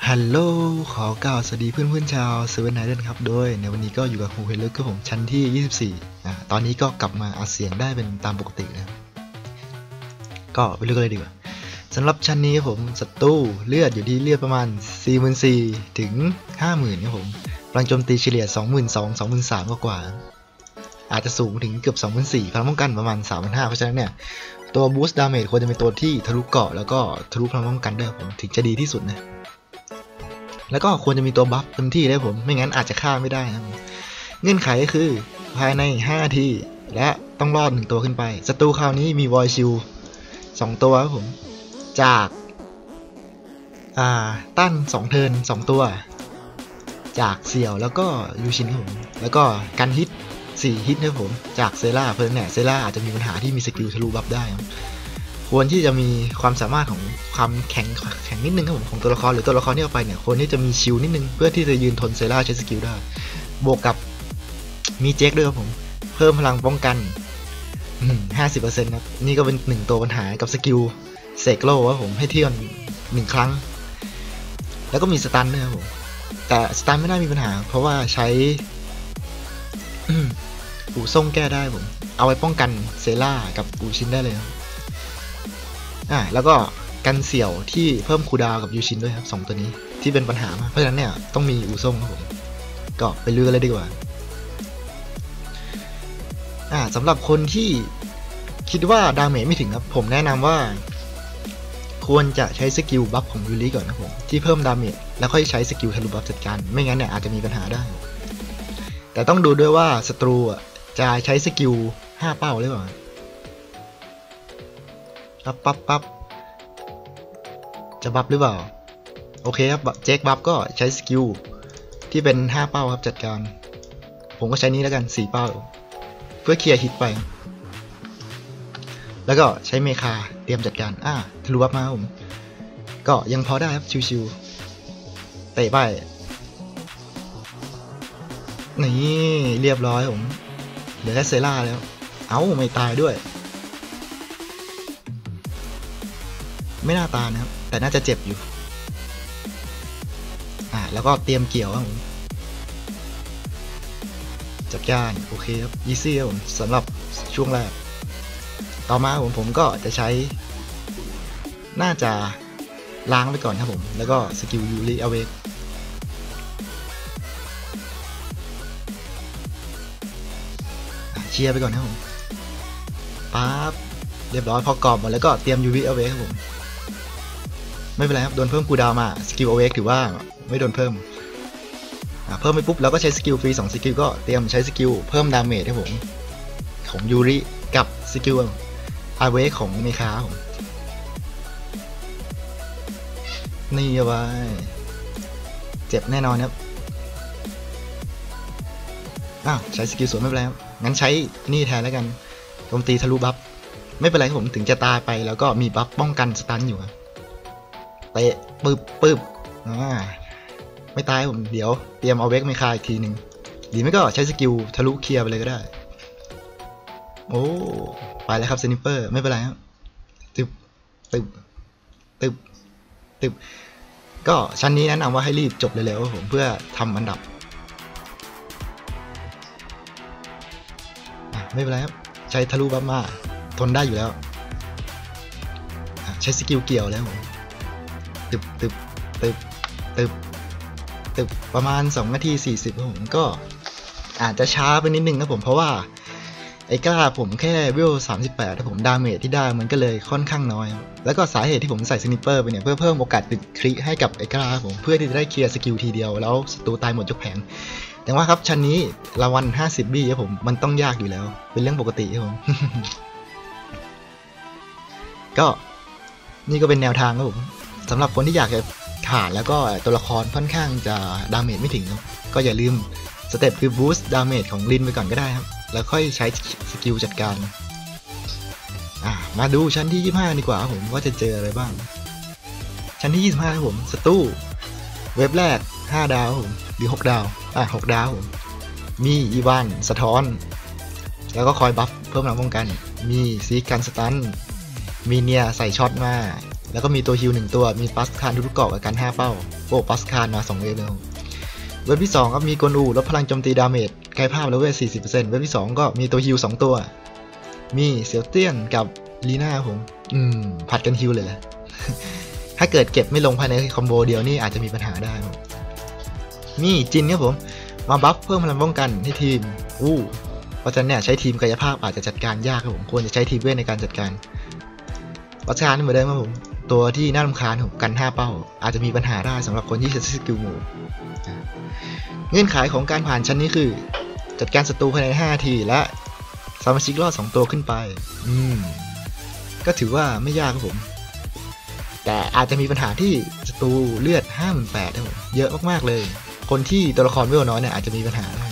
ฮัลโหลขอกล่าวสวัสดีเพื่อนๆชาวเซเว่นไนท์ด้วยครับโดยในวันนี้ก็อยู่กับฮูเฮลเลอร์ก็ผมชั้นที่ 24ตอนนี้ก็กลับมาอัดเสียงได้เป็นตามปกติแล้วก็ไปเลือกเลยดีกว่าสำหรับชั้นนี้ผมศัตรูเลือดอยู่ที่เลือดประมาณ 44,000 ถึง 50,000 ครับผมพลังโจมตีเฉลี่ย 22,000 23,000 กว่าอาจจะสูงถึงเกือบ 24,000 พลังป้องกันประมาณ 3,500 เพราะฉะนั้นเนี่ยตัวบูสต์ดาเมจควรจะเป็นตัวที่ทะลุเกราะแล้วก็ทะลุพลังป้องกันด้วยผมถึงจะดีที่สุดนะแล้วก็ควรจะมีตัวบัฟเต็มที่ด้วยผมไม่งั้นอาจจะฆ่าไม่ได้นะเงื่อนไขก็คือภายใน5 นาทีและต้องรอด1ตัวขึ้นไปศัตรูคราวนี้มีวอยชิล2ตัวครับผมจากตั้น2เทิร์น2ตัวจากเสี่ยวแล้วก็ยูชินครับผมแล้วก็กันฮิต4ฮิตนะครับผมจากเซล่าเพิ่มเนี่ยเซล่าอาจจะมีปัญหาที่มีสกิลทะลุบัฟได้ครับควรที่จะมีความสามารถของความแข็งนิดนึงครับผมของตัวละครหรือตัวละครที่เอาไปเนี่ยควรที่จะมีชิลนิดนึงเพื่อที่จะยืนทนเซล่าใช้สกิลได้บวกกับมีเจ็คด้วยครับผมเพิ่มพลังป้องกัน 50% ครับนี่ก็เป็น1ตัวปัญหากับสกิลเซกโลครับผมให้เที่ยว1 ครั้งแล้วก็มีสตันด้วยครับผมแต่สตันไม่น่ามีปัญหาเพราะว่าใช้อู่ส่งแก้ได้ผมเอาไว้ป้องกันเซล่ากับอูชินได้เลยครับแล้วก็กันเสี่ยวที่เพิ่มคูลดาวน์กับยูชินด้วยครับ2ตัวนี้ที่เป็นปัญหามากเพราะฉะนั้นเนี่ยต้องมีอู่ส่งครับผมก็ไปเลือกเลยดีกว่าสำหรับคนที่คิดว่าดาเมจไม่ถึงครับผมแนะนำว่าควรจะใช้สกิลบัฟของยูริก่อนนะผมที่เพิ่มดาเมจแล้วค่อยใช้สกิลทะลุบัฟจัดการไม่งั้นเนี่ยอาจจะมีปัญหาได้แต่ต้องดูด้วยว่าศัตรูจะใช้สกิล5 เป้าหรือเปล่าปั๊บจะบัฟหรือเปล่าโอเคครับเจ็คบัฟก็ใช้สกิลที่เป็น5 เป้าครับจัดการผมก็ใช้นี้แล้วกัน4 เป้าเพื่อเคลียร์ฮิตไปแล้วก็ใช้เมคาเตรียมจัดการทะลุบัฟมาผมก็ยังพอได้ครับชิวๆเตะไปนี่เรียบร้อยผมเหลือแค่เซล่าแล้วไม่ตายด้วยไม่น่าตายนะครับแต่น่าจะเจ็บอยู่แล้วก็เตรียมเกี่ยวครับผมจัดการโอเคครับอีซี่ครับผมสำหรับช่วงแรกต่อมาผมก็จะใช้น่าจะล้างไปก่อนครับผมแล้วก็สกิลยูริอเวกเชียร์ไปก่อนครับผมปั๊บเรียบร้อยพอกรอบหมดแล้วก็เตรียมยูริอเวกครับผมไม่เป็นไรครับโดนเพิ่มคูลดาวน์มาสกิลอเวกถือว่าไม่โดนเพิ่มเพิ่มไปปุ๊บแล้วก็ใช้สกิลฟรี2 สกิลก็เตรียมใช้สกิลเพิ่มดาเมจให้ผมของยูริกับสกิลอาเวกของเมคาผมนี่เอาไว้เจ็บแน่นอนครับใช้สกิลสวนไม่เป็นไรครับงั้นใช้นี่แทนแล้วกันโจมตีทะลุบัฟไม่เป็นไรครับผมถึงจะตายไปแล้วก็มีบัฟป้องกันสตันอยู่ครับเตะปึ๊บไม่ตายผมเดี๋ยวเตรียมเอาเวกเมคาอีกทีหนึ่งดีไม่ก็ใช้สกิลทะลุเคลียร์ไปเลยก็ได้โอ้ไปแล้วครับเซนิเปอร์ไม่เป็นไรครับตึบก็ชั้นนี้แนะนำว่าให้รีบจบเร็วๆผมเพื่อทำอันดับไม่เป็นไรครับใช้ทะลุบัฟมาทนได้อยู่แล้วใช้สกิลเกี่ยวแล้วผมตึบประมาณ2 นาที 40ครับผมก็อาจจะช้าไปนิดนึงครับผมเพราะว่าไอ้กล้าผมแค่เวล38ถ้าผมดาเมจที่ได้มันก็เลยค่อนข้างน้อยแล้วก็สาเหตุที่ผมใส่สนิปเปอร์ไปเนี่ยเพื่อเพิ่มโอกาสติดคริให้กับไอ้กล้าผมเพื่อที่จะได้เคลียร์สกิลทีเดียวแล้วศัตรูตายหมดยกแผงแต่ว่าครับชั้นนี้รางวัล50 บี้ครับผมมันต้องยากอยู่แล้วเป็นเรื่องปกติครับผม ก็นี่ก็เป็นแนวทางครับผมสำหรับคนที่อยากจะผ่านแล้วก็ตัวละครค่อนข้างจะดาเมจไม่ถึงก็อย่าลืมสเต็ปคือบูสต์ดาเมจของลินไปก่อนก็ได้ครับแล้วค่อยใช้สกิลจัดการมาดูชั้นที่25ดีกว่าผมว่าจะเจออะไรบ้างชั้นที่25ครับผมศัตรูเว็บแรก5 ดาวผมหรือ6 ดาว6 ดาวผมมีอีวานสะท้อนแล้วก็คอยบัฟเพิ่มพลังป้องกันมีซีกันสตันมีเนียใส่ช็อตมาแล้วก็มีตัวฮิล1ตัวมีปัสคานทุกๆเกาะกับการ5เป้าโอ้ปัสคานมา2เวฟเลยเว็บที่2ครับมีกลอูลดพลังโจมตีดาเมจกายภาพแล้วเวฟ 40% เว็บที่2ก็มีตัวฮิล2ตัวมีเซียวเตี้ยนกับลีน่าผมผัดกันฮิลเลยแหละ ถ้าเกิดเก็บไม่ลงภายในคอมโบเดียวนี่อาจจะมีปัญหาได้มีจินครับผมมาบัฟเพิ่มพลังป้องกันให้ทีมเพราะฉะนั้นเนี่ยใช้ทีมกายภาพอาจจะจัดการยากครับผมควรจะใช้ทีมเวทในการจัดการปัจจุบันเหมือนเดิมครับผมตัวที่น่ารำคาญกัน5เป้าอาจจะมีปัญหาได้สำหรับคนที่ใช้สกิลหมู่เงื่อนไขของการผ่านชั้นนี้คือจัดการศัตรูภายใน5นาทีและสมาชิกรอด2ตัวขึ้นไปก็ถือว่าไม่ยากครับผมแต่อาจจะมีปัญหาที่ศัตรูเลือด 58,000 ครับผมเยอะมากๆเลยคนที่ตัวละครเวลน้อยเนี่ยอาจจะมีปัญหาได้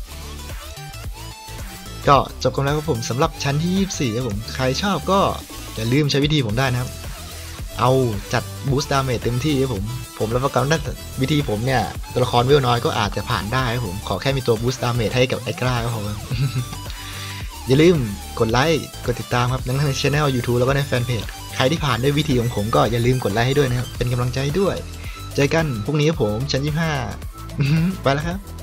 ก็จบกันแล้วครับผมสำหรับชั้นที่24ครับผมใครชอบก็อย่าลืมใช้วิธีผมได้นะครับเอาจัดบูสต์ดาเมจเต็มที่ครับผมรับประกันว่าวิธีผมเนี่ยตัวละครเวลน้อยก็อาจจะผ่านได้ครับผมขอแค่มีตัวบูสต์ดาเมจให้กับไอ้กล้าก็พอ อย่าลืมกดไลค์กดติดตามครับทั้งในช่อง YouTube แล้วก็ในแฟนเพจใครที่ผ่านด้วยวิธีของผมก็อย่าลืมกดไลค์ให้ด้วยนะครับเป็นกำลังใจด้วยเจอกันพรุ่งนี้ครับผมชั้น25 ไปแล้วครับ